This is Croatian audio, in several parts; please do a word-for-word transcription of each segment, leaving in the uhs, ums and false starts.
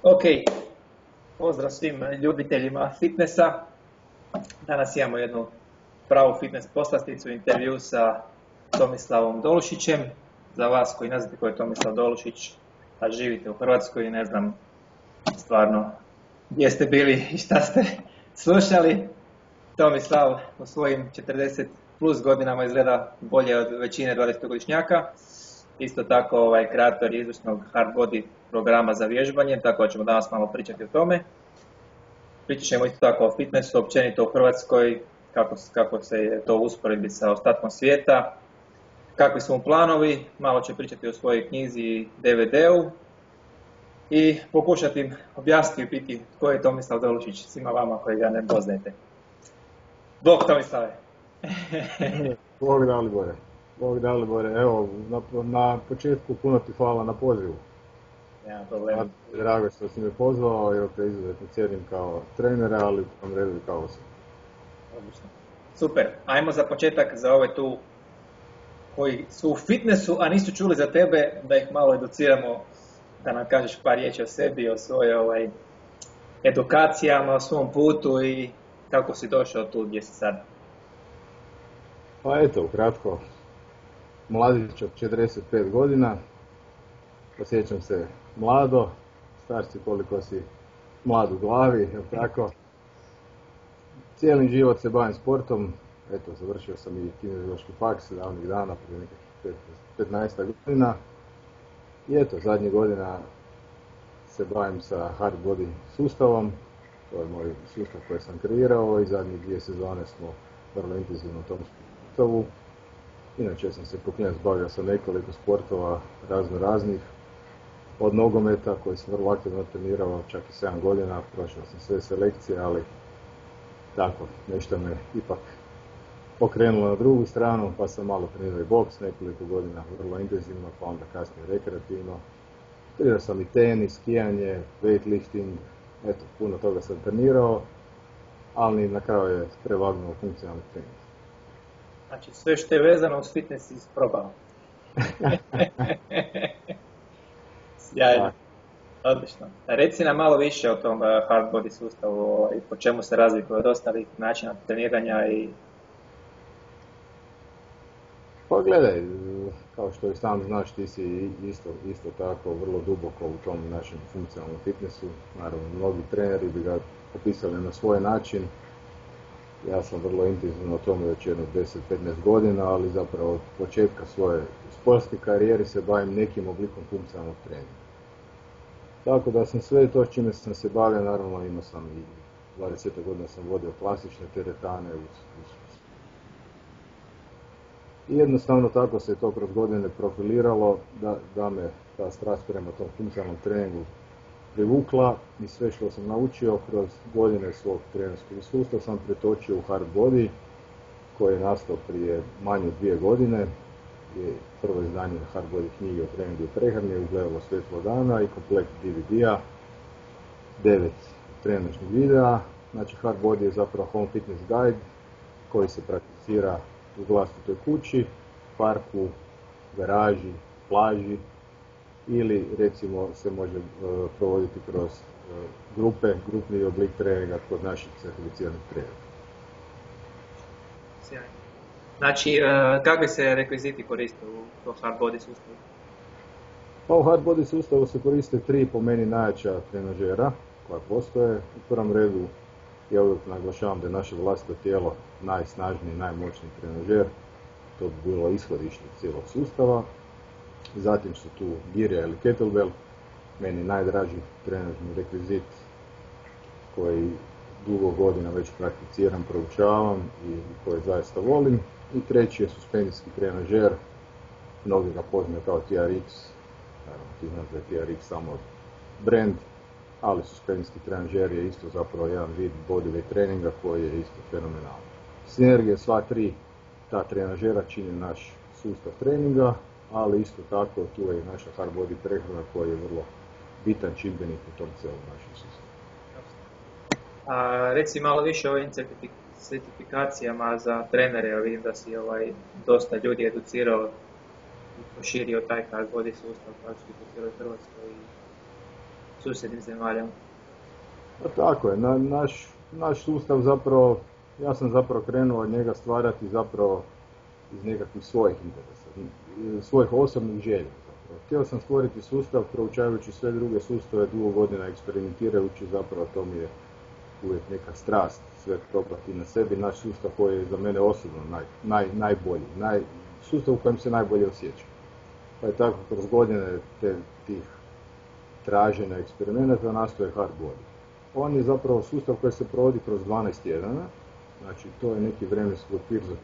Ok, pozdrav svim ljubiteljima fitnessa. Danas imamo jednu pravu fitness poslasticu, intervju sa Tomislavom Dolušićem. Za vas koji ne znate ko je Tomislav Dolušić, a živite u Hrvatskoj i ne znam stvarno gdje ste bili i šta ste slušali, Tomislav u svojim četrdeset plus godinama izgleda bolje od većine dvadesetogodišnjaka. Isto tako ovaj, kreator izvrsnog hard body programa za vježbanje, tako da ćemo danas malo pričati o tome. Pričat ćemo isto tako o fitnessu, općenito u Hrvatskoj, kako, kako se je to usporedbi sa ostatkom svijeta, kakvi su mu planovi, malo će pričati o svojoj knjizi i D V D-u i pokušati im objasniti i piti tko je Tomislav Dolušić svima vama koji ga ne poznajete. Bog Tomislave! Bog Dalibore. Bog Dalibore, evo, na, na početku puno ti hvala na pozivu. Nema problema. Drago što si me pozvao, jer te izuzetno cijenim kao trenera, ali u tom redu i kao osoba. Odlično. Super, ajmo za početak za ove tu koji su u fitnessu, a nisu čuli za tebe, da ih malo educiramo, da nam kažeš par riječi o sebi, o svojoj ovaj, edukacijama, o svom putu i kako si došao tu gdje si sad. Pa eto, ukratko, mladić od četrdeset pet godina, osjećam se mlado, star si koliko si mlad u glavi, jel tako? Cijeli život se bavim sportom, eto, završio sam i kineziološki faks davnih dana, prije nekih petnaest godina. I eto, zadnjih godina se bavim sa hard body sustavom, to je moj sustav koji sam kreirao i zadnjih dvije sezone smo vrlo intenzivno u tom sustavu. Inače sam se po knjaz bavio sa nekoliko sportova razno raznih, od nogometa koji sam vrlo aktivno trenirao čak i sedam godina, prošao sam sve selekcije, ali tako, nešto me ipak okrenulo na drugu stranu, pa sam malo trenirao i boks nekoliko godina, vrlo intenzivno, pa onda kasnije rekreativno. Trenirao sam i tenis, skijanje, weightlifting, eto, puno toga sam trenirao, ali na kraju je prevagnuo funkcionalni trening. Znači sve što je vezano uz fitness isprobao. Sjajno. Odlično. Reci nam malo više o tom hard body sustavu i po čemu se razlikuje od ostalih načina treniranja i... Pa gledaj, kao što i sam znaš, ti si isto, isto tako vrlo duboko u tom našem funkcionalnom fitnessu. Naravno, mnogi treneri bi ga opisali na svoj način. Ja sam vrlo intenzivno o tome već jedno deset do petnaest godina, ali zapravo od početka svoje sportske karijere se bavim nekim oblikom funkcionalnog treninga. Tako da sam sve to s čime sam se bavio, naravno imao sam i dvadeset godina sam vodio klasične teretane uz, uz... I jednostavno tako se to kroz godine profiliralo da, da me ta strast prema tom funkcionalnom treningu privukla i sve što sam naučio kroz godine svog trenerskog sustava sam pretočio u hard body koji je nastao prije manje od dvije godine. Je prvo izdanje hard body knjige o treningu i prehrani je ugledalo svjetlo dana i komplet D V D-a, devet trenerskih videa. Znači hard body je zapravo home fitness guide koji se prakticira u vlastitoj kući, parku, garaži, plaži ili recimo se može uh, provoditi kroz uh, grupe, grupni oblik treninga kod naših certificiranih trenera. Sjajno. Znači, uh, kakvi se rekviziti koriste u tom hard body sustavu? Pa u hard body sustavu se koriste tri po meni najjača trenažera koja postoje. U prvom redu ja uvijek naglašavam da je naše vlastito tijelo najsnažniji, najmoćniji trenažer. To bi bilo ishodište cijelog sustava. Zatim su tu girja ili kettlebell, meni najdraži trenažni rekvizit koji dugo godina već prakticiram, proučavam i koji zaista volim. I treći je suspenzijski trenažer, mnogi ga poznaju kao T R X, naravno ti znaš da je T R X samo brand, ali suspenzijski trenažer je isto zapravo jedan vid bodyweight treninga koji je isto fenomenalan. Sinergija sva tri ta trenažera čini naš sustav treninga, ali isto tako tu je i naša hard body prehrana koja je vrlo bitan čimbenik u tom cijelom našem sustavu. A reci malo više o ovim certifikacijama za trenere, ja vidim da si ovaj, dosta ljudi educirao i proširio taj hard body sustav praktički po cijeloj Hrvatskoj. susjednim zemalja. Pa tako je, na, naš, naš sustav zapravo, ja sam zapravo krenuo od njega stvarati zapravo iz nekakvih svojih interesa, svojih osobnih želja. Zapravo. Htio sam stvoriti sustav, proučavajući sve druge sustave, dugo godina eksperimentirajući, zapravo to mi je uvijek neka strast, sve probati na sebi, naš sustav koji je za mene osobno naj, naj, najbolji, naj, sustav u kojem se najbolje osjećam. Pa je tako kroz godine te, tih traženja eksperimenta nastoje hard body. On je zapravo sustav koji se provodi kroz dvanaest tjedana, znači to je neki vremenski okvir za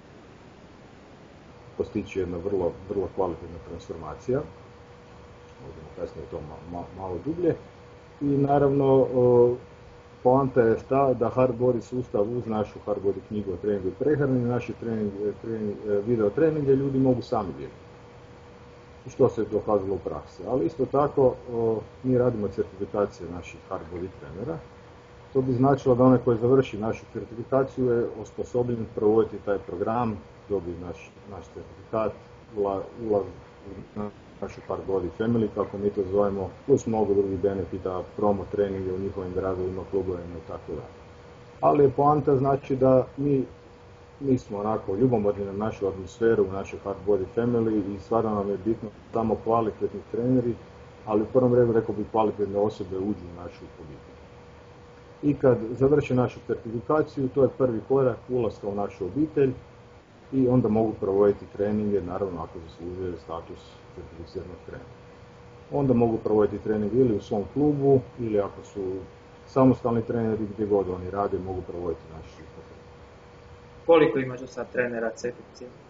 postići jedna vrlo, vrlo kvalitetna transformacija. Možemo kasnije to malo, malo, malo dublje. I naravno, poanta je ta da hard body sustav uz našu hard body knjigu o treningu i prehrani, naše trening, trening, video treninge ljudi mogu sami vidjeti. Što se dokazalo u praksi. Ali isto tako mi radimo certifikacije naših hard body trenera. To bi značilo da onaj koji završi našu certifikaciju je osposobljen provoditi taj program, dobije naš, naš certifikat, ulaz u našu hard body family, kako mi to zovemo, plus mnogo drugih benefita, promo treninge u njihovim gradovima, klubovima i tako dalje. Ali je poanta znači da mi, mi smo onako ljubomorni na našu atmosferu, u našoj hard body family i stvarno nam je bitno tamo kvalitetni treneri, ali u prvom redu rekao bih kvalitetne osobe uđu u našu obitelj. I kad završe našu certifikaciju, to je prvi korak ulaska u našu obitelj i onda mogu provoditi treninge, naravno ako zaslužuje status certificiranog trenera. Onda mogu provoditi trening ili u svom klubu, ili ako su samostalni treneri, gdje god oni rade, mogu provoditi naš sustav. Koliko imaš do sad trenera certificiranih?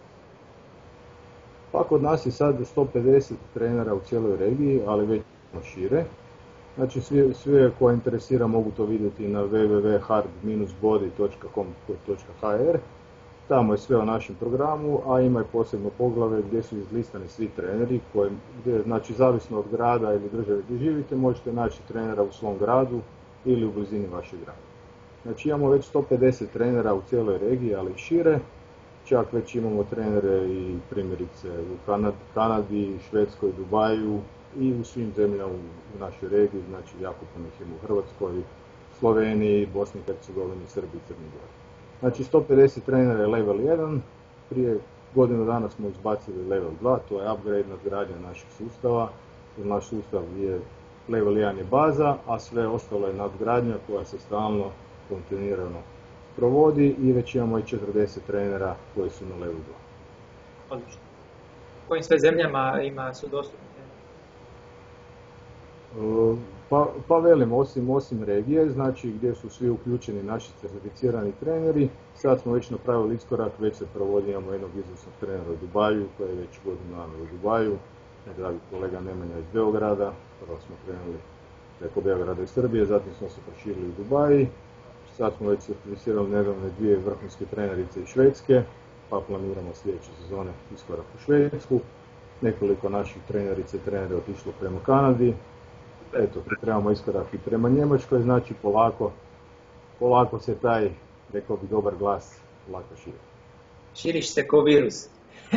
Pa kod nas je sad sto pedeset trenera u cijeloj regiji, ali već šire. Znači svi, sve koje interesira mogu to vidjeti na w w w točka hard dash body točka com točka h r. Tamo je sve o našem programu, a ima i posebno poglavlje gdje su izlistani svi treneri, koji, gdje, znači zavisno od grada ili države gdje živite, možete naći trenera u svom gradu ili u blizini vašeg grada. Znači imamo već sto pedeset trenera u cijeloj regiji, ali i šire. Čak već imamo trenere i primjerice u Kanadi, Kanadi, Švedskoj, Dubaju i u svim zemljama u, u našoj regiji, znači jako puno ih ima u Hrvatskoj, Sloveniji, Bosni i Hercegovini, Srbiji, Crnoj Gori. Znači sto pedeset trenera je level jedan, prije godinu dana smo izbacili level dva, to je upgrade, nadgradnja našeg sustava. Naš sustav je, level jedan je baza, a sve ostalo je nadgradnja koja se stalno, kontinuirano provodi i već imamo i četrdeset trenera koji su na level dva. Odlično. U kojim sve zemljama ima su dostupni treneri? Pa, pa velim, osim, osim regije, znači gdje su svi uključeni naši certificirani treneri, sad smo već napravili iskorak, već se provodi, imamo jednog izvrsnog trenera u Dubaju, koji je već godinu dana u Dubaju, dragi kolega Nemanja iz Beograda, prvo smo krenuli preko Beograda i Srbije, zatim smo se proširili u Dubaji, sad smo već certificirali nedavno dvije vrhunske trenerice iz Švedske, pa planiramo sljedeće sezone iskorak u Švedsku, nekoliko naših trenerice i trenera otišlo prema Kanadi. Eto, pripremamo iskorak i prema Njemačkoj, znači polako, polako se taj, rekao bi, dobar glas lako širi. Širiš se ko virus.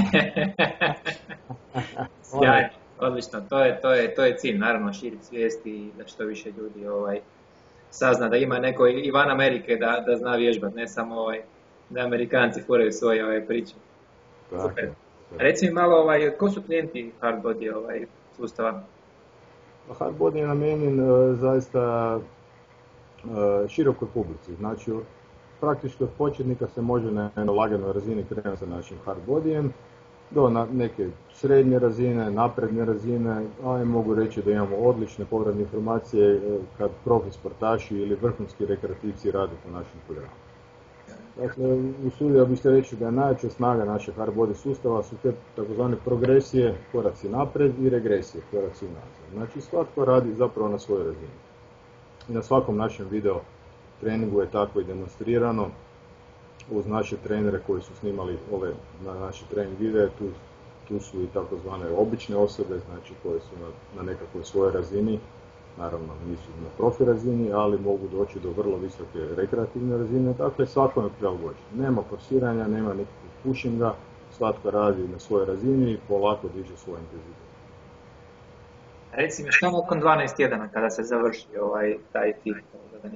Sjajno, odlično, to je, to je, to je cilj, naravno širiti svijesti i da što više ljudi ovaj, sazna da ima neko i van Amerike da, da zna vježbat, ne samo ovaj, da Amerikanci furaju svoje ovaj, priče. Tako, super. Reci mi malo, ovaj, ko su klijenti hard body ovaj, sustava? Hard body je namijenjen uh, zaista uh, širokoj publici, znači praktički od početnika se može na jednoj laganoj razini krenuti sa našim hard bodyjem do na neke srednje razine, napredne razine, a i mogu reći da imamo odlične povratne informacije kad profi sportaši ili vrhunski rekreativci rade po našem programu. Dakle, usudio bih se reći da je najjača snaga našeg hard body sustava su te takozvane progresije, koraci napred i regresije, koraci unazad. Znači svatko radi zapravo na svojoj razini. I na svakom našem video treningu je tako i demonstrirano uz naše trenere koji su snimali ove na naše trening videe, tu, tu su i takozvane obične osobe, znači koje su na, na nekakvoj svojoj razini. Naravno nisu na profi razini, ali mogu doći do vrlo visoke rekreativne razine, dakle svako je prilagođen. Nema forsiranja, nema nikakvog pushinga, svatko radi na svojoj razini i polako diže svoj intenzitet. Reci mi, šta nakon dvanaest tjedana kada se završi ovaj, taj tip zadanih?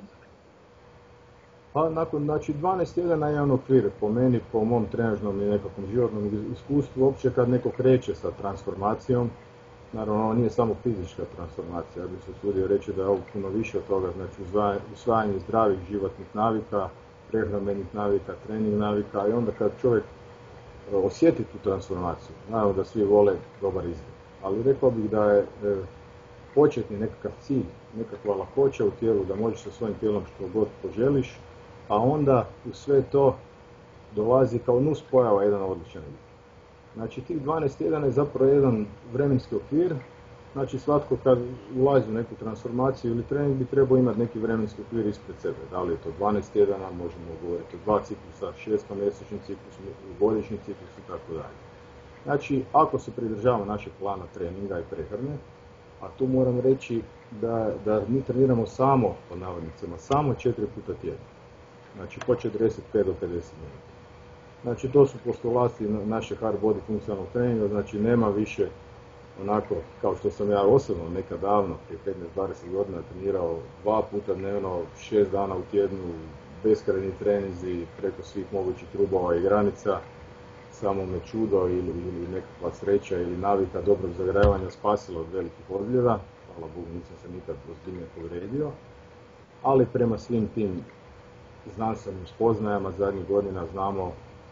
Pa nakon, znači, dvanaest tjedana je jedan okvir po meni, po mom trenažnom i nekakvom životnom iskustvu, uopće kad neko kreće sa transformacijom. Naravno, ovo nije samo fizička transformacija, ja bih se usudio reći da je ovo puno više od toga, znači usvajanje zdravih životnih navika, prehrambenih navika, trening navika i onda kad čovjek osjeti tu transformaciju, naravno da svi vole dobar izgled, ali rekao bih da je e, početni nekakav cilj, nekakva lakoća u tijelu, da možeš sa svojim tijelom što god poželiš, a onda u sve to dolazi kao nus pojava jedan odličan izgled. Znači tih dvanaest tjedana je zapravo jedan vremenski okvir, znači svatko kad ulazi u neku transformaciju ili trening bi trebao imati neki vremenski okvir ispred sebe. Da li je to dvanaest tjedana, možemo govoriti o dva ciklusa, šestomjesečni ciklus, godišnji ciklus i tako dalje. Znači ako se pridržava našeg plana treninga i prehrane, a tu moram reći da, da mi treniramo samo, po navodnicama, samo četiri puta tjedno. Znači po četrdeset pet do pedeset minuta. Znači to su postulati naše hard body funkcionalnog treninga, znači nema više onako kao što sam ja osobno nekad davno, prije petnaest dvadeset godina trenirao dva puta dnevno, šest dana u tjednu, beskrajni treninzi preko svih mogućih rubova i granica, samo me čudo ili, ili nekakva sreća ili navika dobrog zagrijavanja spasilo od velikih ozljeda, hvala Bogu nisam se nikad ozbiljnije povrijedio, ali prema svim tim znanstvenim spoznajama zadnjih godina znamo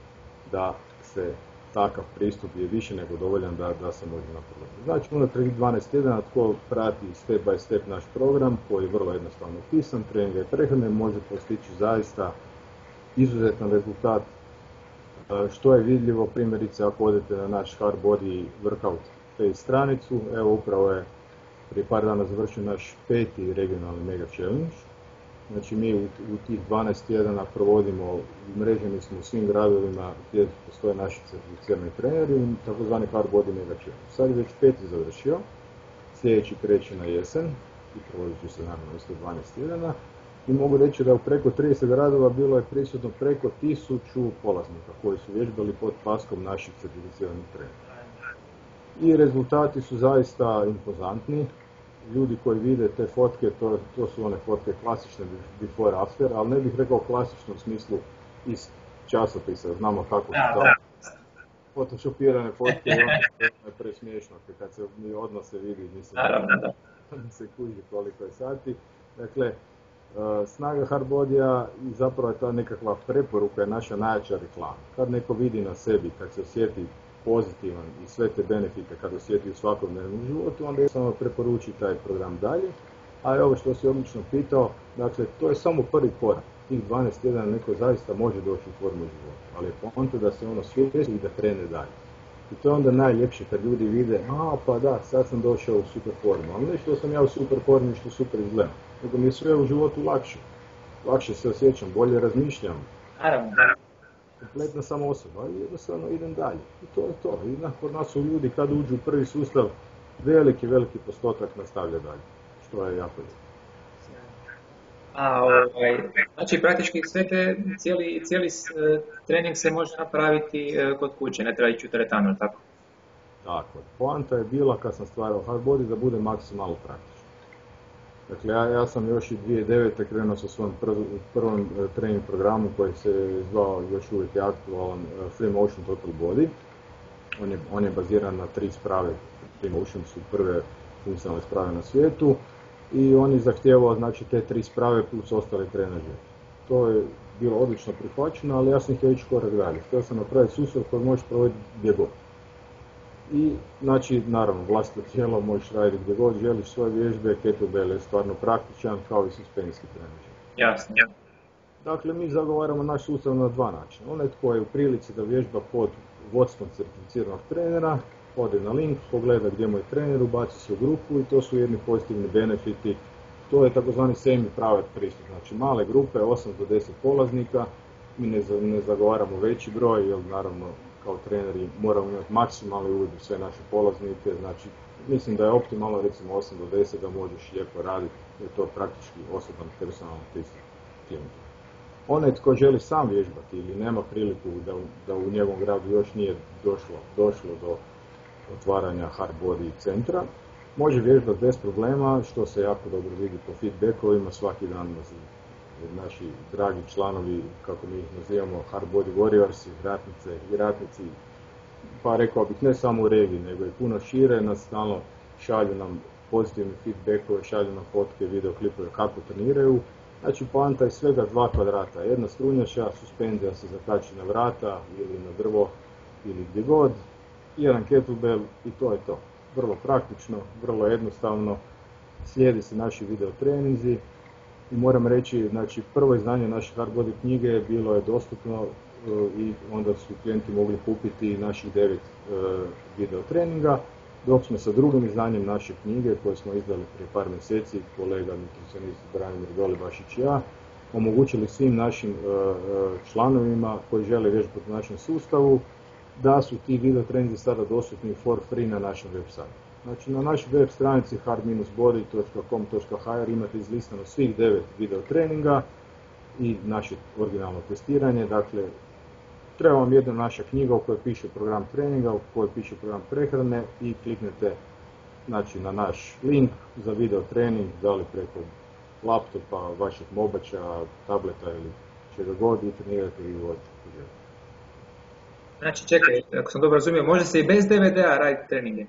da se takav pristup je više nego dovoljan da, da se može napraviti. Znači, unatrag dvanaest tjedana tko prati step by step naš program, koji je vrlo jednostavno pisan, treninga i prehrane, može postići zaista izuzetan rezultat, što je vidljivo primjerice ako odete na naš Hard Body Workout face stranicu. Evo upravo je prije par dana završio naš peti regionalni Mega Challenge. Znači mi u, u tih dvanaest tjedana provodimo, umreženi smo u svim gradovima gdje postoje naši certificirani treneri, takozvani Hard Body Mega Challenge. Sad je već peti završio, sljedeći kreće na jesen i provodit će se naravno isto dvanaest tjedana. I mogu reći da u preko trideset gradova bilo je prisutno preko tisuću polaznika koji su vježbali pod paskom naših certificiranih trenera. I rezultati su zaista impozantni. Ljudi koji vide te fotke, to, to su one fotke klasične before after, ali ne bih rekao klasično u smislu iz časopisa, znamo kako su to photoshopirane fotke, ono je presmiješno, kad se mi odmah se vidi, mislim, da se kuži koliko je sati. Dakle, snaga Hard Bodyja i zapravo je ta nekakva preporuka, je naša najjača reklama. Kad neko vidi na sebi, kad se osjeti pozitivan i sve te benefite kad osjeti u svakodnevnom životu, onda je samo preporuči taj program dalje. A ovo što si odlično pitao, dakle, to je samo prvi korak. Tih dvanaest tjedana neko zaista može doći u formu života, ali je poanta da se ono svijesti i da krene dalje. I to je onda najljepše kad ljudi vide, a pa da, sad sam došao u super formu, ali ne što sam ja u super formi i što super izgledam, nego mi je sve u životu lakše. Lakše se osjećam, bolje razmišljam. Naravno. Kompletna samo osoba, ali jednostavno idem dalje. I to je to. I kod nas su ljudi kad uđu u prvi sustav, veliki, veliki postotak nastavlja dalje, što je jako lijepo. A, ovaj, znači praktički sve te, cijeli, cijeli trening se može napraviti kod kuće, ne treba ići u teretanu, tako? Tako. Poanta je bila kad sam stvarao Hard Body da bude maksimalno praktično. Dakle, ja, ja sam još i dvije tisuće devete krenuo sa svojom prv, prvom trening programu koji se zvao, još uvijek je aktualan, Free Motion Total Body. On je, on je baziran na tri sprave. Free Motion su prve funkcionalne sprave na svijetu i on je zahtijevao, znači, te tri sprave plus ostale trenaže. To je bilo odlično prihvaćeno, ali ja sam htio ići korak dalje. Htio sam napraviti sustav koji možeš provoditi gdje god. I, znači, naravno, vlastito tijelo možeš raditi gdje god želiš, svoje vježbe, kettlebell je stvarno praktičan, kao i suspenzijski trenaži. Jasno. Dakle, mi zagovaramo naš sustav na dva načina. Onaj tko je u prilici da vježba pod vodstvom certificiranog trenera, ode na link, pogleda gdje mu je trener, ubaci se u grupu i to su jedni pozitivni benefiti. To je takozvani semi-private pristup, znači male grupe, osam do deset polaznika. Mi ne, ne zagovaramo veći broj, jer naravno kao treneri moramo imati maksimalni uvid u sve naše polaznike, znači mislim da je optimalno recimo osam do deset da možeš lijepo raditi, jer je to praktički osoban personalni pristup klijentu. Onaj tko želi sam vježbati ili nema priliku da, da u njegovom gradu još nije došlo, došlo do otvaranja Hard Body centra, može vježbati bez problema, što se jako dobro vidi po feedbackovima. Svaki dan naši dragi članovi, kako mi ih nazivamo, Hard Body Warriors, ratnice i ratnici, pa rekao bih ne samo u regiji, nego i puno šire, nas stalno šalju nam pozitivne feedbackove, šalju nam fotke, videoklipove kako treniraju. Znači poanta je svega dva kvadrata, jedna strunjača, suspenzija se zakači na vrata ili na drvo ili gdje god, jedan kettlebell i to je to. Vrlo praktično, vrlo jednostavno, slijedi se naši video treninzi i moram reći, znači prvo izdanje naše Hard Body knjige bilo je dostupno uh, i onda su klijenti mogli kupiti naših devet uh, video treninga, dok smo sa drugim izdanjem naše knjige koje smo izdali prije par mjeseci, kolega nutricionist Branimir Dolibašić i ja, omogućili svim našim uh, članovima koji žele vježbati u našem sustavu da su ti video treninzi sada dostupni for free na našem web sajtu. Znači na našoj web stranici hard body dot com dot h r imate izlistano svih devet video treninga i naše originalno testiranje. Dakle, treba vam jedna naša knjiga u kojoj piše program treninga, u kojoj piše program prehrane i kliknete znači, na naš link za video trening, da li preko laptopa, vašeg mobača, tableta ili čega god i trenirate i vodite. Znači čekaj, ako sam dobro razumio, može se i bez D V D-a raditi treninge?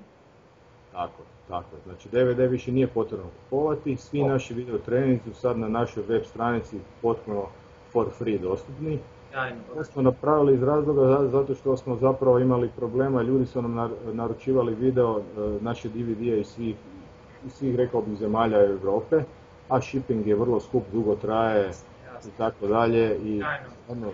Tako, tako. Znači D V D više nije potrebno kupovati, svi oh. naši video treninzi su sad na našoj web stranici potpuno for free dostupni. To smo napravili iz razloga zato što smo zapravo imali problema, ljudi su nam naručivali video, naše D V D-e iz svih, iz svih rekao bih zemalja Europe, a shipping je vrlo skup, dugo traje i tako dalje i ono,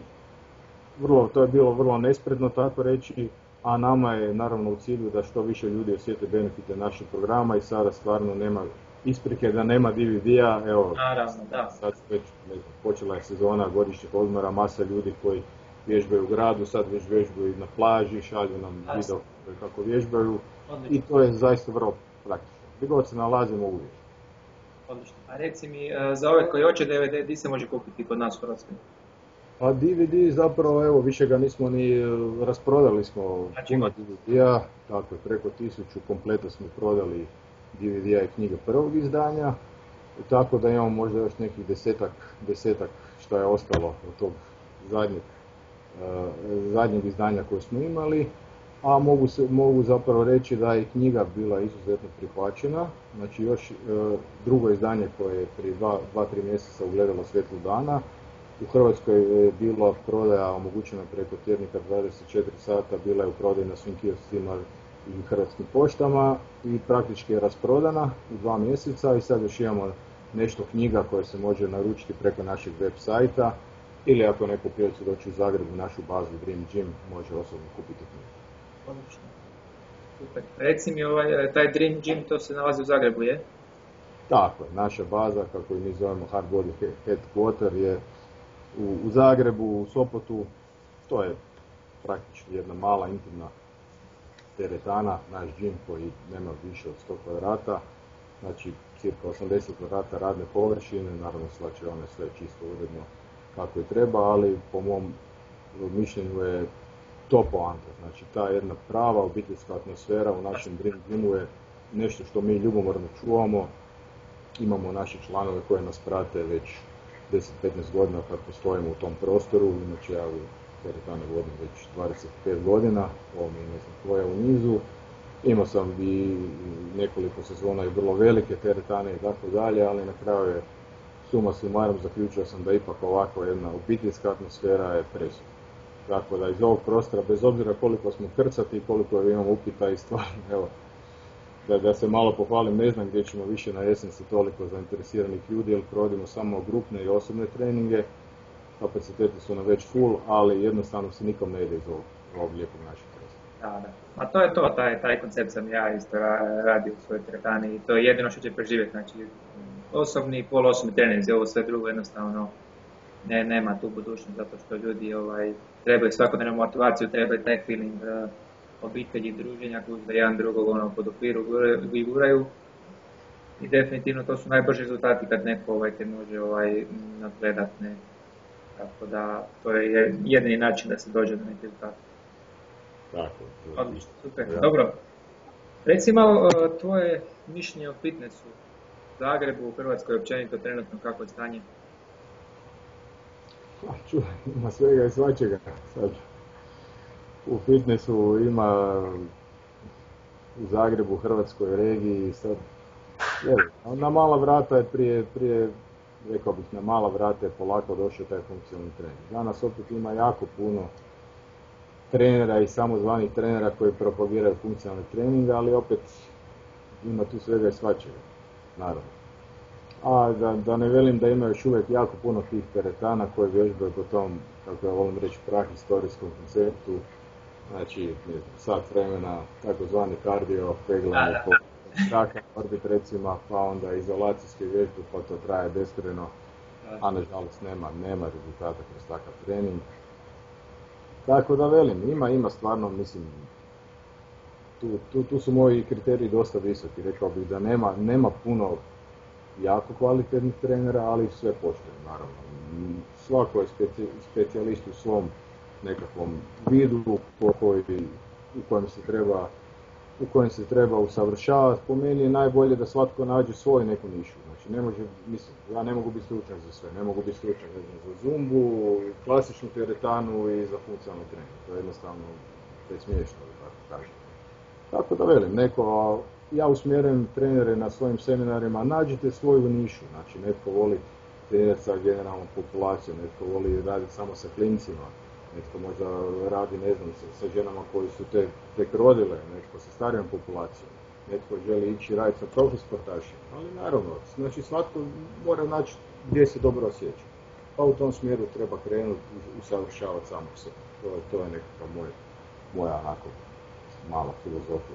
vrlo, to je bilo vrlo nespretno tako reći, a nama je naravno u cilju da što više ljudi osjete benefite našeg programa i sada stvarno nema isprike da nema D V D-a, evo, naravno, da. Sad već ne znam, počela je sezona godišnjeg odmora, masa ljudi koji vježbaju u gradu, sad već vježbaju na plaži, šalju nam video kako vježbaju. Odlično. I to je zaista vrlo praktično. Gdje god se nalazimo uvijek. Odlično. A reci mi, za ove koji hoće D V D, gdje se može kupiti kod nas u Hrvatskoj? A D V D zapravo, evo, više ga nismo ni rasprodali smo znači, puno D V D-a, tako je, preko tisuću kompleta smo prodali D V D-a i knjige prvog izdanja, tako da imamo možda još nekih desetak, desetak što je ostalo od tog zadnjeg, uh, zadnjeg izdanja koje smo imali, a mogu, se, mogu zapravo reći da je knjiga bila izuzetno prihvaćena, znači još uh, drugo izdanje koje je prije dva, dva, tri mjeseca ugledalo svjetlu dana. U Hrvatskoj je bila prodaja omogućena preko tjednika dvadeset četiri sata, bila je u prodaji na svim kioscima i hrvatskim poštama i praktički je rasprodana u dva mjeseca i sad još imamo nešto knjiga koje se može naručiti preko našeg web sajta ili ako neko prilici doći u Zagreb u našu bazu Dream Gym može osobno kupiti knjigu. Odlično. Super. Reci mi, ovaj, taj Dream Gym to se nalazi u Zagrebu, je? Tako je, naša baza, kako mi zovemo Hard Body Headquarter, je u, u Zagrebu, u Sopotu. To je praktički jedna mala intimna teretana, naš gym koji nema više od sto kvadrata, znači cirka osamdeset kvadrata radne površine, naravno svlačione sve čisto uredno kako je treba, ali po mom mišljenju je to poanta, znači ta jedna prava obiteljska atmosfera u našem Dream Gymu je nešto što mi ljubomorno čuvamo, imamo naše članove koje nas prate već deset do petnaest godina kad postojimo u tom prostoru, inače ja u teretane vodim već dvadeset pet godina, ovo mi je ne znam koja u nizu. Imao sam i nekoliko sezona i vrlo velike teretane i tako dalje, ali na kraju je suma sumarum zaključio sam da ipak ovako jedna obiteljska atmosfera je presudna. Tako da iz ovog prostora, bez obzira koliko smo krcati i koliko imamo upita i stvarno, evo, da, da se malo pohvalim, ne znam gdje ćemo više na jesen se toliko zainteresiranih ljudi, jer provodimo samo grupne i osobne treninge, kapaciteti su nam već full, ali jednostavno se nikom ne ide iz ovog, ovog lijepog našeg prostora. Da, da. A to je to, taj, taj koncept sam ja isto radio u svojoj teretani i to je jedino što će preživjeti, znači osobni i poluosobni treninzi, ovo sve drugo jednostavno ne, nema tu budućnost, zato što ljudi ovaj, trebaju svakodnevnu motivaciju, trebaju taj feeling uh, obitelji, druženja, da jedan drugog ono, podupiru i guraju. I definitivno to su najbrži rezultati kad neko ovaj, te može ovaj, nadgledat, ne. Tako da to je jedini način da se dođe do neki rezultat. Tako. Odlično, super. Ja. Dobro. Reci malo e, tvoje mišljenje o fitnessu u Zagrebu, u Hrvatskoj općenito trenutno, kako je stanje? Pa, čuj, ima svega i svačega. Sad, u fitnessu ima u Zagrebu, Hrvatskoj regiji, sad, evo, na mala vrata je prije, prije, rekao bih, na mala vrata je polako došao taj funkcionalni trening. Danas opet ima jako puno trenera i samozvanih trenera koji propagiraju funkcionalni trening, ali opet ima tu svega i svačega, naravno. A da, da ne velim da ima još uvijek jako puno tih teretana koji vježbaju po tom, kako ja volim reći, prahistorijskom konceptu, znači, ne znam, sat vremena, takozvani kardio, peglanje po traka, orbitrecima, pa onda izolacijske vježbe, pa to traje beskrajno, a nažalost nema, nema rezultata kroz takav trening. Tako da velim, ima, ima stvarno, mislim, tu, tu, tu su moji kriteriji dosta visoki, rekao bih da nema, nema puno jako kvalitetnih trenera, ali sve poštujem, naravno. Svako je speci, specijalist u svom nekakvom vidu po koji, u kojem se treba u kojem se treba usavršavati. Po meni je najbolje da svatko nađe svoju neku nišu. Znači, ne može, mislim, ja ne mogu biti stručan za sve. Ne mogu biti stručan za zumbu, klasičnu teretanu i za funkcionalni trening. To je jednostavno presmiješno, da tako kažem. Tako da velim, neko, ja usmjerujem trenere na svojim seminarima, nađite svoju nišu. Znači, netko voli trenirati sa generalnom populacijom, netko voli raditi samo sa klincima, netko možda radi, ne znam, sa, sa ženama koji su te, tek rodile, netko sa starijom populacijom, netko želi ići raditi sa profi sportašima, ali naravno, znači svatko mora naći gdje se dobro osjeća. Pa u tom smjeru treba krenuti usavršavati samog sebe. To, to je nekakav moj, moja onako mala filozofija.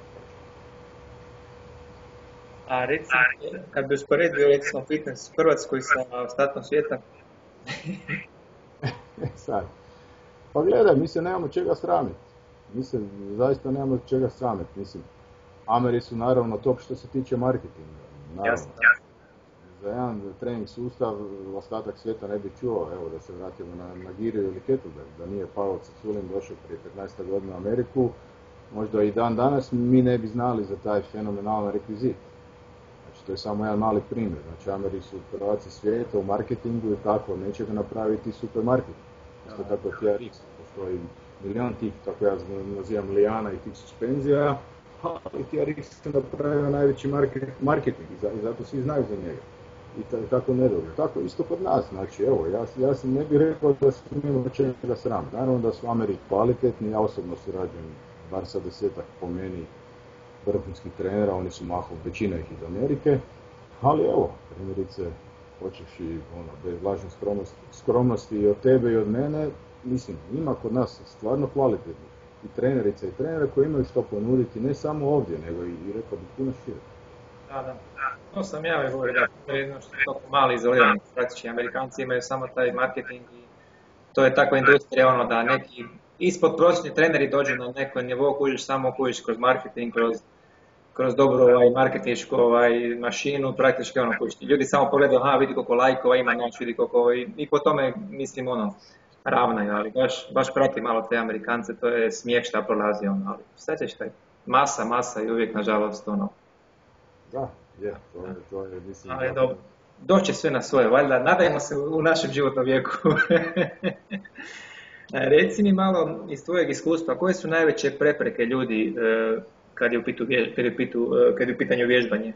A recimo, kad bi usporedio recimo fitness u Hrvatskoj sa ostatkom svijeta? Sad. Pa gledaj, mi se nemamo čega sramiti. Mi se zaista nemamo čega sramiti. Mislim, Ameri su naravno top što se tiče marketinga. Naravno. Za jedan trening sustav ostatak svijeta ne bi čuo, evo da se vratimo na, na Giriju ili Kettlebell, da nije Pavel Ciculin došao prije petnaest godina u Ameriku, možda i dan danas mi ne bi znali za taj fenomenalan rekvizit. Znači, to je samo jedan mali primjer. Znači, Ameri su prvaci svijeta u marketingu i tako neće napraviti supermarket. Isto tako je T R X, postoji milion tih, tako ja nazivam lijana i tih suspenzija, ali T R X se napravio najveći marketing i zato svi znaju za njega. I tako nedovoljno. Tako isto kod nas, znači evo, ja, ja sam ne bih rekao da se nema čega sram. Naravno da su Ameri kvalitetni, ja osobno surađujem bar sa desetak po meni vrhunskih trenera, oni su mahom, većina ih iz Amerike, ali evo, primjerice, hoćeš i ono, bez lažne skromnosti, skromnosti i od tebe i od mene, mislim, ima kod nas stvarno kvalitetni i trenerica i trenera koji imaju što ponuditi, ne samo ovdje, nego i, i rekao bih puno šire. Da, da. To sam ja već govorio, da je jedno što je toliko mali izolirani, praktički Amerikanci imaju samo taj marketing i to je takva industrija, ono da neki ispod prosječni treneri dođu na neko nivo, kužiš samo kužiš kroz marketing, kroz kroz dobru ovaj, marketinšku ovaj, mašinu, praktički ono koji ljudi samo pogledaju, aha, vidi koliko lajkova ima noć, vidi koliko ovaj, i po tome mislim ono, ravnaju, ali baš, baš prati malo te Amerikance, to je smijeh šta prolazi ono, ali šta ćeš taj, masa, masa i uvijek nažalost ono. Da, je, to je, to je, mislim... Ali dobro, doće sve na svoje, valjda, nadajmo se u našem životnom vijeku. Reci mi malo iz tvojeg iskustva, koje su najveće prepreke ljudi e, kad je u, pitu, kad je u, pitu, kad je u pitanju vježbanje?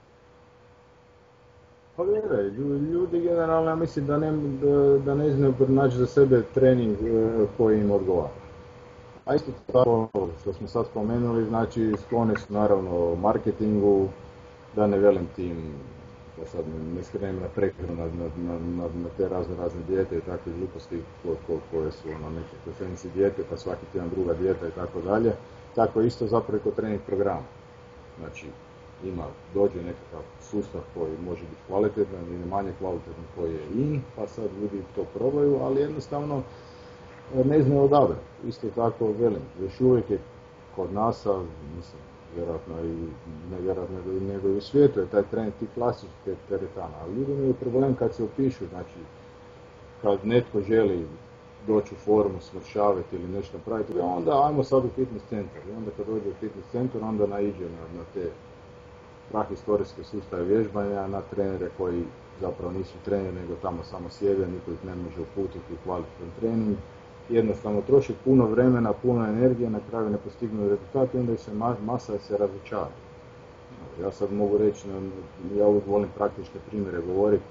Pa gledaj, ljudi generalno, ja mislim da ne, da, da ne znaju pronaći za sebe trening koji im odgovara. A isto tako, što smo sad spomenuli, znači sklone su naravno marketingu, da ne velim tim, da sad ne skrenem na prehranu, na, na, na, na te razne razne dijete i takve gluposti ko, ko, koje su ono neke preferencije dijete, pa svaki tjedan druga dijeta i tako dalje. Tako isto zapravo kod trening programa. Znači, ima, dođe nekakav sustav koji može biti kvalitetan ili manje kvalitetan koji je in, pa sad ljudi to probaju, ali jednostavno ne znaju odabrati. Isto tako velim, još uvijek je kod nas, mislim, vjerojatno i ne vjerojatno nego i u svijetu je taj trend tih klasičnih teretana, ali ljudi imaju problem kad se upišu, znači kad netko želi doći u formu, smršaviti ili nešto napraviti, onda ajmo sad u fitness centar. I onda kad dođe u fitness centar, onda naiđe na, na te prahistorijske sustave vježbanja, na trenere koji zapravo nisu treneri, nego tamo samo sjede, niko ih ne može uputiti u kvalitetan trening. Jednostavno troši puno vremena, puno energije, na kraju ne postignu rezultat i onda se masa se razočara. Ja sad mogu reći, ja uvijek volim praktične primjere govoriti.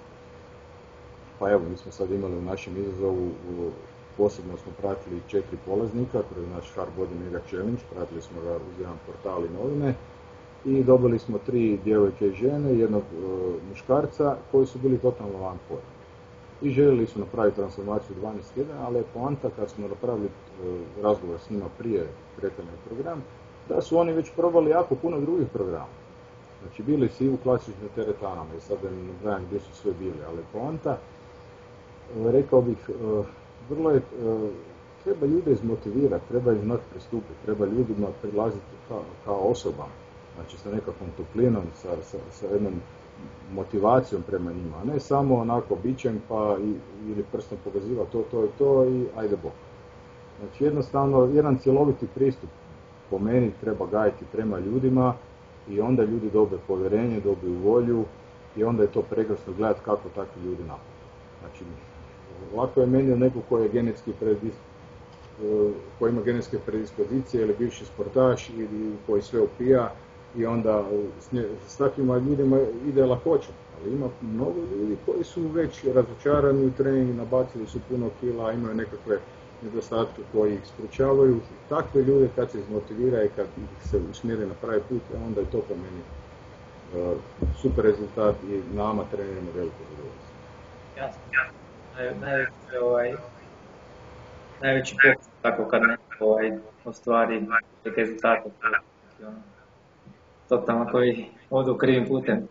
Pa evo, mi smo sad imali u našem izazovu, posebno smo pratili četiri polaznika kroz naš Hard Body Mega Challenge, pratili smo ga uz jedan portal i novine i dobili smo tri djevojke i žene, jednog e, muškarca koji su bili totalno van forme. I željeli smo napraviti transformaciju dvanaest tjedana, ali je poanta kad smo napravili e, razgovor s njima prije kretanja u program, da su oni već probali jako puno drugih programa. Znači bili su i u klasičnim teretanama i sad ne znam gdje su sve bili, ali poanta, e, rekao bih, e, vrlo je, e, treba ljude izmotivirati, treba ih znati pristupiti, treba ljudima prilaziti kao, kao osobama. Znači sa nekakvom toplinom, sa, sa, sa jednom motivacijom prema njima, a ne samo onako bićem pa i, ili prstom pokaziva to, to i to i ajde bok. Znači jednostavno jedan cjeloviti pristup po meni treba gajiti prema ljudima i onda ljudi dobe povjerenje, dobiju volju i onda je to prekrasno gledati kako takvi ljudi naprave. Znači lako je meni neko koji je genetski predis, koji ima genetske predispozicije ili bivši sportaš ili koji sve opija i onda s, nje, s takvima ljudima ide lakoća. Ali ima mnogo ljudi koji su već razočarani u treningu, nabacili su puno kila, imaju nekakve nedostatke koji ih sprečavaju. Takve ljude kad se izmotivira i kad ih se usmjeri na pravi put, onda je to po meni uh, super rezultat i nama trenerima veliko zadovoljstvo. Jasno, jasno. Naj, najveći, ovaj, najveći pokus tako kad neko ovaj, ostvari neke rezultate. Ono, totalno koji odu krivim putem.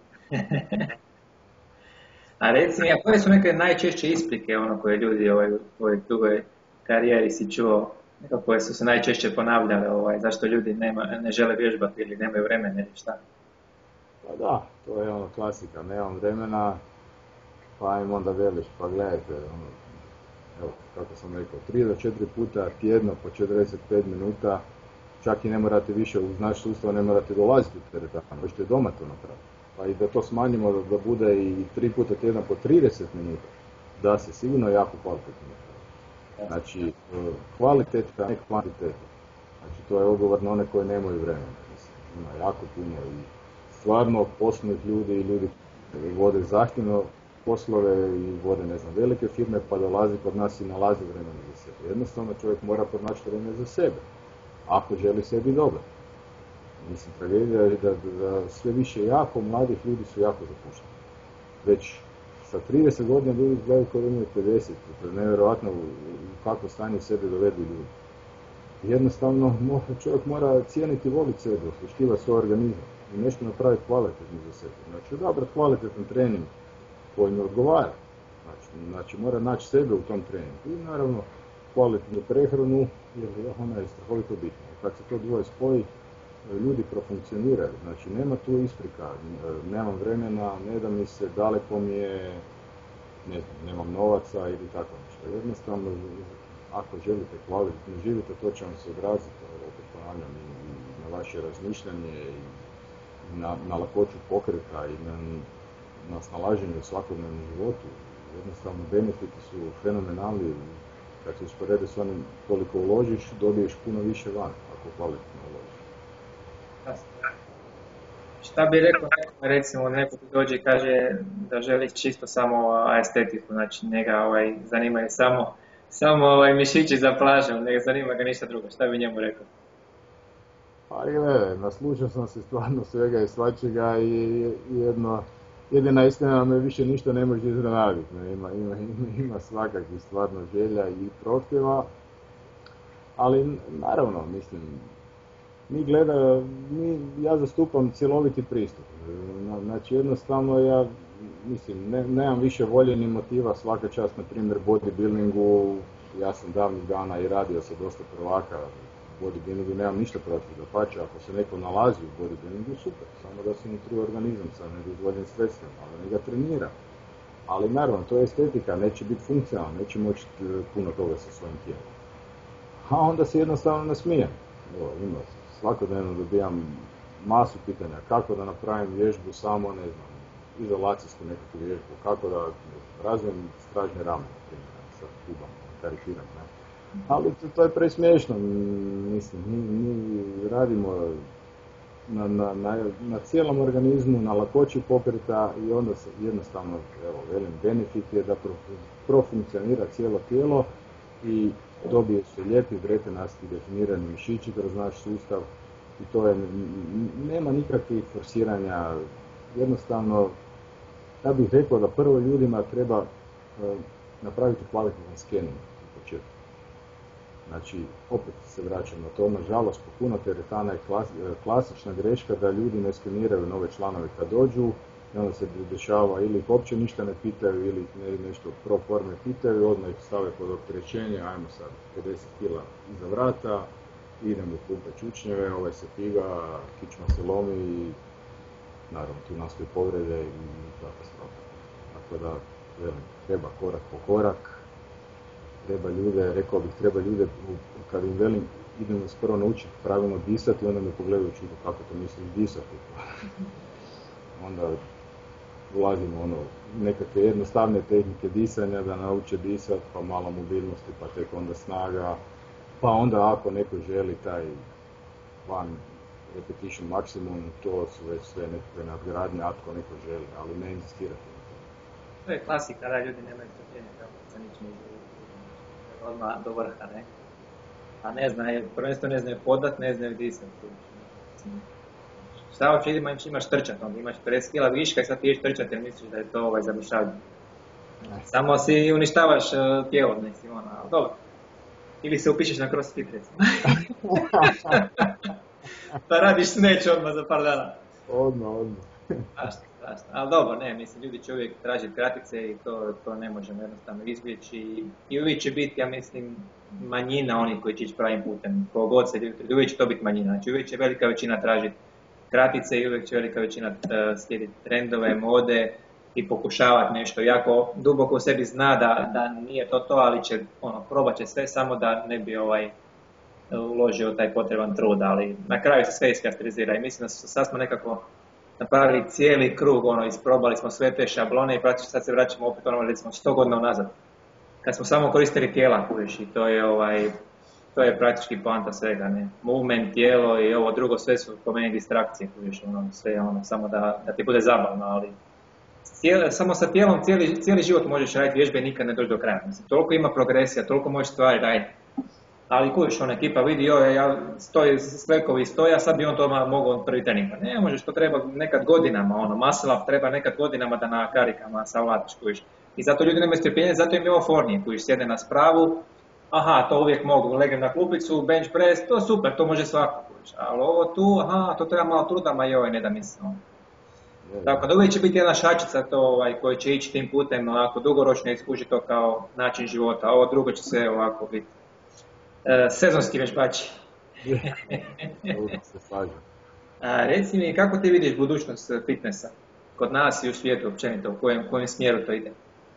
A reci mi, a koje su neke najčešće isprike ono koje ljudi ovaj, u tvojoj dugoj karijeri si čuo, koje su se najčešće ponavljale, ovaj, zašto ljudi nema, ne žele vježbati ili nemaju vremena ili šta? Pa da, to je ono klasika, nemam vremena, pa im onda veliš, pa gledajte, ono, evo, kako sam rekao, tri do četiri puta tjedno po četrdeset pet minuta, čak i ne morate više uz naš sustav, ne morate dolaziti u teretanu, možete doma to napraviti. Pa i da to smanjimo da, da bude i tri puta tjedna po trideset minuta, da se sigurno jako kvalitetno napravi. Znači, kvaliteta, ne kvantiteta. Znači, to je odgovor na one koji nemaju vremena. Mislim, ima jako puno i stvarno poslovnih ljudi i ljudi koji vode zahtjevno poslove i vode, ne znam, velike firme, pa dolazi kod nas i nalazi vremena za sebe. Jednostavno čovjek mora pronaći vremena za sebe, ako želi sebi dobro. Mislim, tragedija je da, da sve više jako mladih ljudi su jako zapušteni. Već sa trideset godina ljudi izgledaju kao imaju pedeset, to je nevjerojatno u kakvo stanje sebe dovedu ljudi. Jednostavno čovjek mora cijeniti i voliti sebe, osluškivati svoj organizam i nešto napraviti kvalitetno za sebe. Znači odabrati kvalitetan trening koji mi odgovara. Znači, znači mora naći sebe u tom treningu i naravno kvalitetnu prehranu jer ona je strahovito bitna. Kad se to dvoje spoji, ljudi profunkcioniraju, znači nema tu isprika, nemam vremena, ne da mi se, daleko mi je, ne znam, nemam novaca ili tako nešto. Jednostavno, ako želite kvalitetno živite, to će vam se odraziti, opet ponavljam, i, i na vaše razmišljanje, i na, na lakoću pokreta i na, na snalaženje u svakodnevnom životu. Jednostavno, benefiti su fenomenalni, kad se usporede s onim koliko uložiš, dobiješ puno više van, ako kvalitetno uložiš. Šta bi rekao neko, recimo neko ti dođe i kaže da želi čisto samo estetiku, znači njega ovaj, zanimaju samo, samo ovaj, mišići za plažom, ne zanima ga ništa drugo, šta bi njemu rekao? Pa gledaj, naslušao sam se stvarno svega i svačega i jedno, jedina istina me više ništa ne može iznenaditi, ima, ima, ima, ima svakakvih stvarno želja i prohtjeva, ali naravno, mislim, Mi gleda, mi, ja zastupam cjeloviti pristup. Znači jednostavno ja, mislim, ne, nemam više volje ni motiva svaka čast, na primjer bodybuildingu, ja sam davnih dana i radio sa dosta prvaka u bodybuildingu, nemam ništa protiv, dapače, ako se neko nalazi u bodybuildingu, super, samo da se nutri organizam sa nedozvoljenim sredstvima, ali ne ga trenira. Ali naravno, to je estetika, neće biti funkcionalno, neće moći puno toga sa svojim tijelom. A onda se jednostavno nasmijem. Evo, ima, svakodnevno dobijam masu pitanja kako da napravim vježbu samo, ne znam, izolacijsku nekakvu vježbu, kako da razvijem stražne rame, na primjer, sa kubom, karikiram, ne. Ali to, to je presmiješno, mislim, mi, mi radimo na, na, na, na cijelom organizmu, na lakoći pokreta i onda se jednostavno, evo, velim, benefit je da profunkcionira cijelo tijelo i dobije se lijepi vretenasti definirani mišići kroz naš sustav i to je, nema nikakvih forsiranja, jednostavno, ja bih rekao da prvo ljudima treba uh, napraviti kvalitetan skening u početku. Znači, opet se vraćam na to, nažalost, po puno teretana je klas, klasična greška da ljudi ne skeniraju nove članove kad dođu i onda se dešava ili ih uopće ništa ne pitaju ili ne, nešto pro forme pitaju, odmah ih stave pod opterećenje, ajmo sad pedeset kila iza vrata, idemo pumpe čučnjeve, ovaj se piga, kičma se lomi i naravno tu nastoji povrede i katastrofa. Tako da, velim, treba korak po korak, treba ljude, rekao bih, treba ljude, kad im velim, idemo se prvo naučiti pravilno disati, onda me pogledaju čudo kako to misliš disati. Onda ulazimo ono, nekakve jednostavne tehnike disanja, da nauče disati, pa malo mobilnosti, pa tek onda snaga, pa onda ako neko želi taj van repetition maksimum, to su već sve nekakve nadgradnje, ako neko želi, ali ne inzistirati. To je klasika, da ljudi nemaju strpljenja kako se ničim izgleda. Odmah do vrha, ne? A ne znaju, prvenstveno ne znaju podat, ne znaju disati. Šta uopće imaš, imaš trčat, onda imaš pedeset kila viška i sad ti ješ trčat jer misliš da je to ovaj zabušavanje. Samo si uništavaš uh, tijelo, mislim, ono, ali dobro. Ili se upišeš na CrossFit, recimo. Pa radiš snatch odmah za par dana. Odmah, odmah. Strašno, strašno. Ali dobro, ne, mislim, ljudi će uvijek tražiti kratice i to, to ne možemo jednostavno izbjeći. I uvijek će biti, ja mislim, manjina onih koji će ići pravim putem. Kogod se ljudi, uvijek će to biti manjina. Znači uvijek će velika većina tražiti kratice i uvijek će velika većina uh, slijediti trendove, mode i pokušavati nešto. Jako duboko u sebi zna da, da nije to to, ali će, ono, probat će sve samo da ne bi ovaj uložio taj potreban trud, ali na kraju se sve iskastrizira i mislim da su, sad smo nekako napravili cijeli krug, ono, isprobali smo sve te šablone i praktično sad se vraćamo opet ono, recimo sto godina unazad. Kad smo samo koristili tijela, kužiš, i to je ovaj, to je praktički poanta svega, ne. Movement, tijelo i ovo drugo, sve su po meni distrakcije, kužiš, ono, sve ono, samo da, da ti bude zabavno, ali cijeli, samo sa tijelom cijeli, cijeli život možeš raditi vježbe i nikad ne doći do kraja. Mislim, toliko ima progresija, toliko možeš stvari raditi. Ali kužiš, ona ekipa vidi, joj, ja stoji, Stojkovi stoja, sad bi on to mogao prvi trening. Pa ne možeš, to treba nekad godinama, ono, muscle up treba nekad godinama da na karikama savladaš, kužiš. I zato ljudi nemaju strpljenja, zato im je ovo fornije, kužiš, sjede na spravu, aha, to uvijek mogu, legem na klupicu, bench press, to super, to može svako, kužiš. Ali ovo tu, aha, to treba malo truda, ma joj, ne da mislim, ono. Tako da uvijek će biti jedna šačica to, ovaj, koji će ići tim putem, ovako, dugoročno iskuži to kao način života, a ovo drugo će se ovako biti. Uh, sezonski vježbači. A reci mi, kako ti vidiš budućnost fitnessa kod nas i u svijetu općenito, u kojem, kojem smjeru to ide?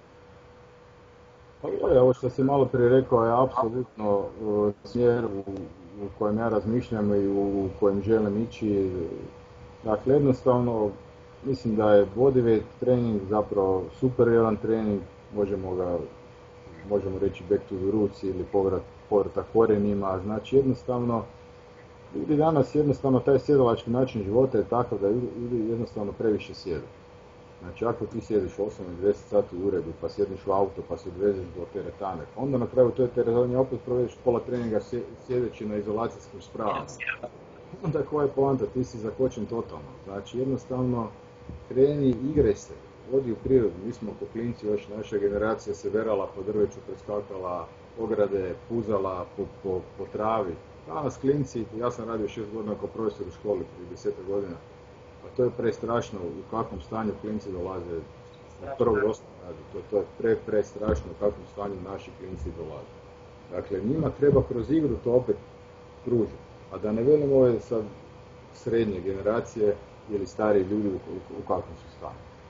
Pa ovo što si malo prije rekao je apsolutno uh, smjer u, u kojem ja razmišljam i u kojem želim ići. Dakle, jednostavno, mislim da je bodyweight trening zapravo super jedan trening, možemo ga, možemo reći back to the roots ili povrat povrata korijenima, znači jednostavno, ljudi danas jednostavno taj sjedalački način života je takav da ljudi jednostavno previše sjede. Znači ako ti sjediš osam ili deset sati u uredu, pa sjedniš u auto, pa se odvezeš do teretane, onda na kraju toj teretane opet provedeš pola treninga sjedeći na izolacijskim spravama. Onda koja je poanta, ti si zakočen totalno. Znači jednostavno kreni, igraj se, odi u prirodu. Mi smo ko klinci, još naša generacija se verala po drveću, preskakala ograde, puzala po, po, po travi. Danas klinci, ja sam radio šest godina kao profesor u školi prije desetak godina, a to je prestrašno u kakvom stanju klinci dolaze na prvoj osnovi radi. To, to je pre, pre strašno u kakvom stanju naši klinci dolaze. Dakle, njima treba kroz igru to opet pružiti. A da ne velim ove sad srednje generacije ili stariji ljudi u, u, u kakvom su stanju.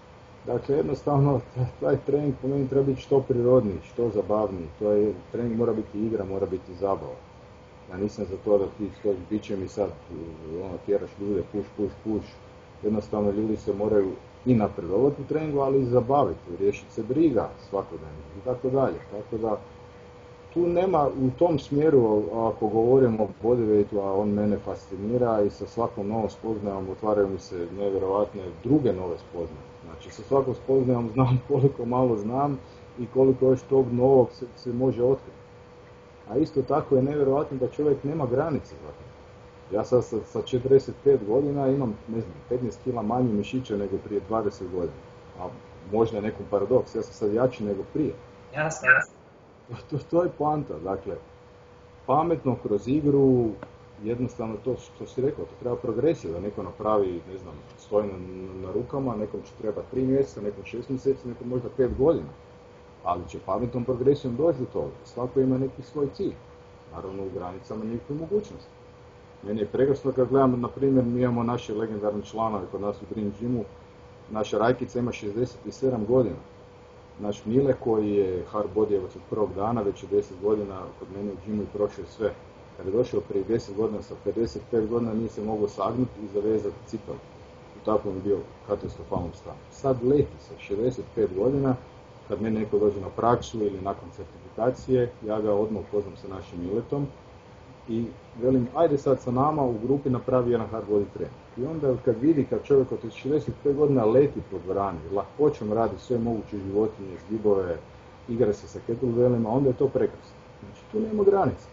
Dakle, jednostavno, taj trening po meni treba biti što prirodniji, što zabavniji. To je, trening mora biti igra, mora biti zabava. Ja nisam za to da ti stojiš bićem i sad ono, tjeraš ljude, puš, puš, puš. Jednostavno, ljudi se moraju i napredovati u treningu, ali i zabaviti, riješiti se briga svakodnevno i tako dalje. Tako da, tu nema u tom smjeru, ako govorimo o bodyweightu, a on mene fascinira i sa svakom novom spoznajom otvaraju mi se nevjerojatne druge nove spoznaje. Znači, sa svakom spoznajom znam koliko malo znam i koliko još tog novog se, se može otkriti. A isto tako je nevjerojatno da čovjek nema granice. Ja sad sa, sa četrdeset pet godina imam, ne znam, petnaest kila manje mišića nego prije dvadeset godina. A možda nekom paradoks, ja sam sad jači nego prije. Jasno, jasno. To, to je poanta, dakle, pametno kroz igru, jednostavno to što si rekao, to treba progresija, da neko napravi, ne znam, stoji na, na rukama, nekom će treba tri mjeseca, nekom šest mjeseci, nekom možda pet godina, ali će pametnom progresijom doći do toga, svako ima neki svoj cilj, naravno u granicama njihove mogućnosti. Meni je prekrasno kad gledam, na primjer, mi imamo naše legendarne članove kod nas u Dream Gymu, naša Rajkica ima šezdeset sedam godina. Naš Mile koji je hard bodyevac od prvog dana, već je deset godina kod mene u džimu i prošao sve. Kad je došao prije deset godina sa pedeset pet godina nije se mogao sagnuti i zavezati cipelu. U takvom je bio katastrofalnom stanju. Sad leti sa šezdeset pet godina, kad meni neko dođe na praksu ili nakon certifikacije, ja ga odmah upoznam sa našim Miletom i velim, ajde sad sa nama u grupi napravi jedan hard body trening. I onda kad vidi kad čovjek od šezdeset pet godina leti po dvorani, lahkoćom radi sve moguće životinje, zgibove, igra se sa kettlebellima, onda je to prekrasno. Znači tu nema granice.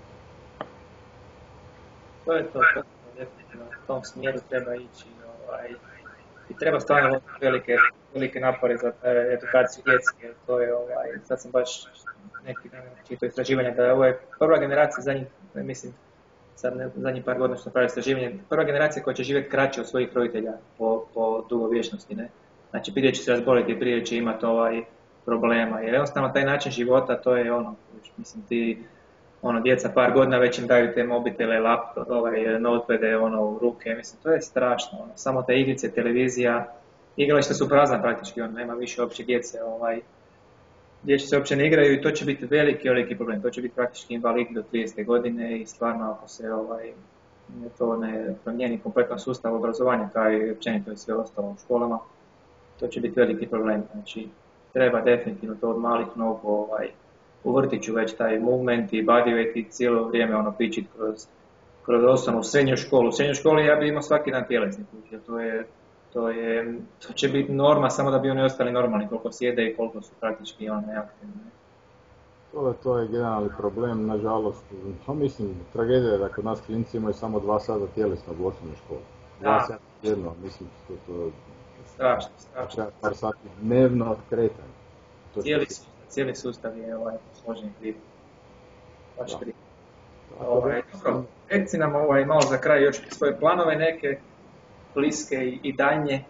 To je to, to je definitivno u tom smjeru treba ići. Ovaj, i treba stvarno velike, velike napore za edukaciju djece, jer to je, ovaj, sad sam baš neki čito istraživanja da je ovo je prva generacija zadnjih, mislim, sad ne, zadnjih par godina što napravili istraživanje, prva generacija koja će živjeti kraće od svojih roditelja po, po dugovječnosti, ne? Znači prije će se razboliti, prije će imati ovaj problema, jer jednostavno taj način života, to je ono, mislim ti, ono, djeca par godina već im daju te mobitele, laptop, ovaj, notepade, ono, u ruke, mislim, to je strašno, ono, samo te igrice, televizija, igrališta su prazna praktički, ono, nema više uopće djece, ovaj, djeci se uopće ne igraju i to će biti veliki, veliki problem, to će biti praktički invalid do tridesete godine i stvarno ako se ovaj, to ne promijeni kompletan sustav obrazovanja kao i općenito i sve ostalo u školama, to će biti veliki problem, znači treba definitivno to od malih nogu ovaj, u vrtiću već taj movement i bodyweight i cijelo vrijeme ono pičit kroz, kroz osnovnu srednju školu. U srednjoj školi ja bih imao svaki dan tjelesni put, jer to je, to je, to će biti norma samo da bi oni ostali normalni, koliko sjede i koliko su praktički ono neaktivni. To, to je generalni problem, nažalost, pa mislim, tragedija je da kod nas klinci imaju samo dva sata tjelesnog u osnovnoj školi. Dva sata jedno, mislim, to, to strašno, strašno. Par sati dnevno kretanje. Cijeli, cijeli sustav je ovaj složen kriv. Baš kriv. Ovaj, dobro, reci nam ovaj, malo za kraj još svoje planove neke, bliske i, i daljnje.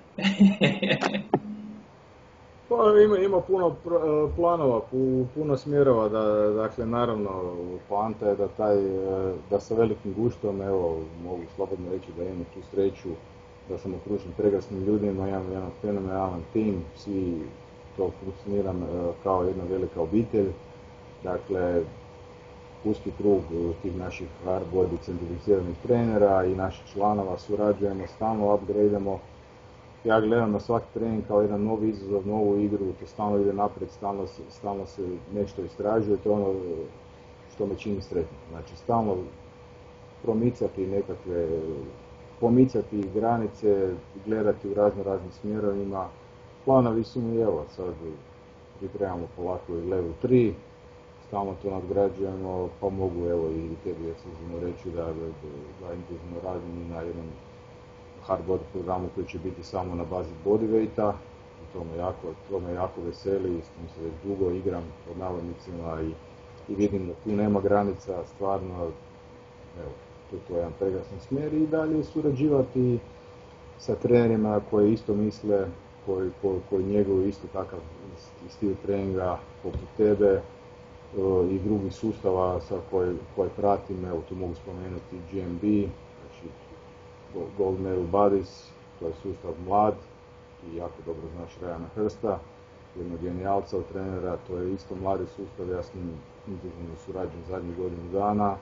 Pa ima, ima puno planova, puno smjerova, da, dakle naravno poanta je da taj, da sa velikim guštom, evo mogu slobodno reći da imam tu sreću, da sam okružen prekrasnim ljudima, imam jedan fenomenalan tim, svi to funkcioniram kao jedna velika obitelj, dakle uski krug tih naših hardboard centraliziranih trenera i naših članova surađujemo, stalno upgradeamo. Ja gledam na svaki trening kao jedan novi izazov, novu igru, to stalno ide naprijed, stalno se, stalno se nešto istražuje, to je ono što me čini sretnim. Znači stalno promicati nekakve, pomicati granice, gledati u razno raznim smjerovima. Planovi su mi, evo, sad pripremamo polako i level tri, stalno to nadgrađujemo, pa mogu evo i tebi ekskluzivno reći da, da, da intenzivno radim na jednom hardboard programu koji će biti samo na bazi bodyweighta. I to me jako, to me jako veseli, s tim se već dugo igram pod navodnicima i, i vidim da tu nema granica, stvarno, evo, to, to je jedan prekrasan smjer i dalje surađivati sa trenerima koji isto misle, koji, koji, koji njeguju isto takav stil treninga poput tebe i drugih sustava sa koje, koje pratim, evo tu mogu spomenuti G M B, znači Gold Medal Buddies, to je sustav mlad, ti jako dobro znaš Rajana Hrsta, jednog genijalca od trenera, to je isto mladi sustav, ja s njim intenzivno surađujem zadnjih godinu dana.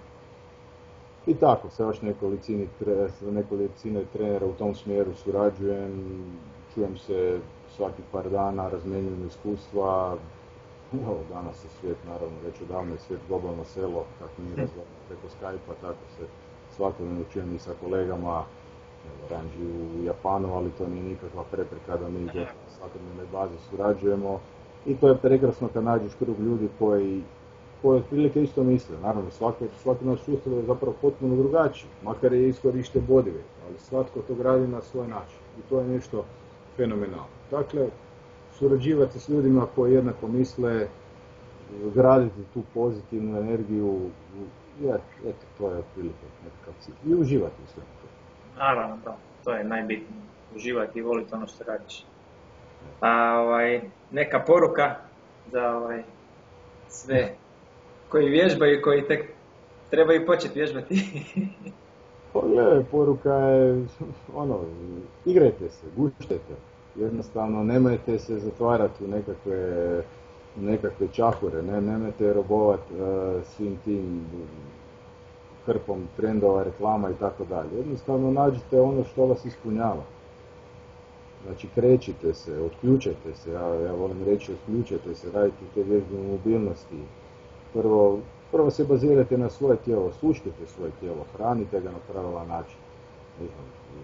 I tako, sa još nekolicini, nekolicine trenera u tom smjeru surađujem, čujem se svaki par dana, razmjenjujem iskustva. Evo, danas je svijet, naravno, već odavno je svijet globalno selo, kako mi razgovaramo preko Skype-a, tako se svakodnevno čujem i sa kolegama, evo, Ranži u Japanu, ali to nije nikakva prepreka da mi do svakodnevne baze surađujemo. I to je prekrasno kad nađeš krug ljudi koji koji otprilike isto misle. Naravno, svaki, svaki naš sustav je zapravo potpuno drugačiji, makar je iskorište bodivejt, ali svatko to gradi na svoj način i to je nešto fenomenalno. Dakle, surađivati s ljudima koji jednako misle, graditi tu pozitivnu energiju, jer, eto, to je otprilike nekakav cilj. I uživati u svemu to. Naravno, da, to je najbitnije. Uživati i voliti ono što radiš. A ovaj, neka poruka za ovaj, sve koji vježbaju i koji tek trebaju početi vježbati. Pa gledaj, poruka je, ono, igrajte se, guštajte. Jednostavno, nemojte se zatvarati u nekakve, nekakve čahure, ne, nemojte robovati uh, svim tim hrpom trendova, reklama i tako dalje. Jednostavno, nađite ono što vas ispunjava. Znači, krećite se, otključajte se, ja, ja volim reći otključajte se, radite te vježbe u mobilnosti. Prvo, prvo se bazirajte na svoje tijelo, slušajte svoje tijelo, hranite ga na pravilan način. Ne znam,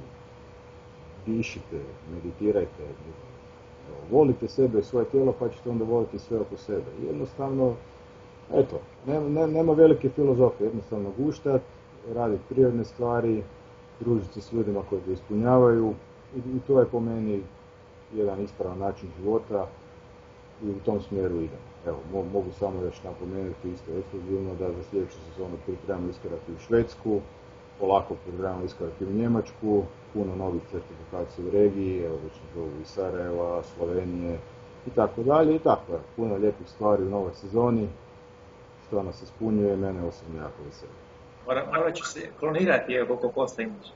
dišite, meditirajte, evo, volite sebe i svoje tijelo pa ćete onda voliti sve oko sebe. Jednostavno, eto, nema, nema, nema velike filozofije, jednostavno guštat, raditi prirodne stvari, družiti se s ljudima koji ga ispunjavaju i, i to je po meni jedan ispravan način života i u tom smjeru idemo. Evo, mogu samo još napomenuti isto ekskluzivno da za sljedeću sezonu pripremamo iskorake u Švedsku, polako pripremamo iskorake u Njemačku, puno novih certifikacija u regiji, evo već zovu iz Sarajeva, Slovenije i tako dalje i tako. Evo, puno lijepih stvari u novoj sezoni, što nas ispunjuje, mene osobno jako veseli. Morat ću se klonirati, evo koliko posla imaš.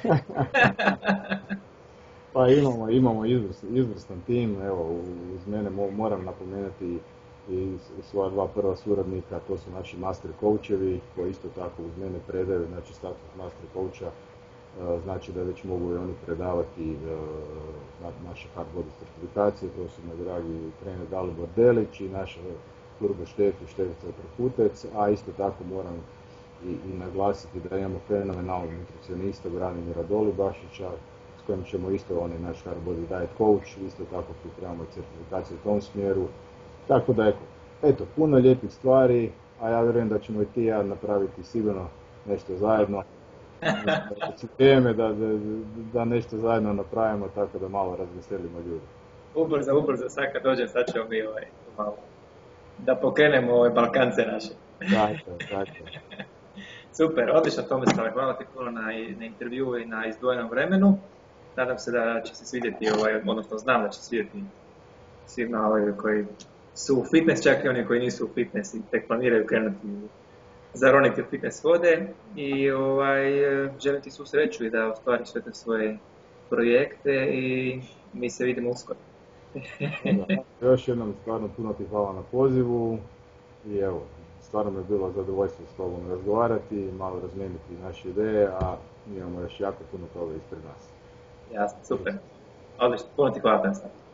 Pa imamo, imamo izvrstan, izvrstan tim, evo uz mene moram napomenuti i svoja dva prva suradnika, to su naši master coachevi koji isto tako uz mene predaju, znači status master coacha, znači da već mogu i oni predavati naše hard body certifikacije, to su na dragi trener Dalibor Delić i naša Turbo Štefi, Štefica Prkutec, a isto tako moram i, i naglasiti da imamo fenomenalnog nutricionista Branimira Dolibašića, s kojim ćemo isto, on je naš hard body diet coach, isto tako pripremamo certifikaciju u tom smjeru. Tako da, eto, puno lijepih stvari, a ja vjerujem da ćemo i ti i ja napraviti sigurno nešto zajedno. Vrijeme da, da, da nešto zajedno napravimo, tako da malo razveselimo ljudi. Ubrzo, ubrzo, sad kad dođem, sad ćemo mi ovaj, malo da pokrenemo ove Balkance naše. Tako, tako. Super, odlično Tomislave, hvala ti puno na, na intervju i na izdvojenom vremenu. Nadam se da će se svidjeti, ovaj, odnosno znam da će se svidjeti svima ovaj, koji su u fitness, čak i oni koji nisu u fitness i tek planiraju krenuti zaroniti u fitness vode i ovaj, želim ti svu sreću i da ostvariš sve te svoje projekte i mi se vidimo uskoro. Još jednom stvarno puno ti hvala na pozivu i evo, stvarno mi je bilo zadovoljstvo s tobom razgovarati, malo razmijeniti naše ideje, a mi imamo još jako puno toga ispred nas. Jasno, super. Odlično, puno ti hvala.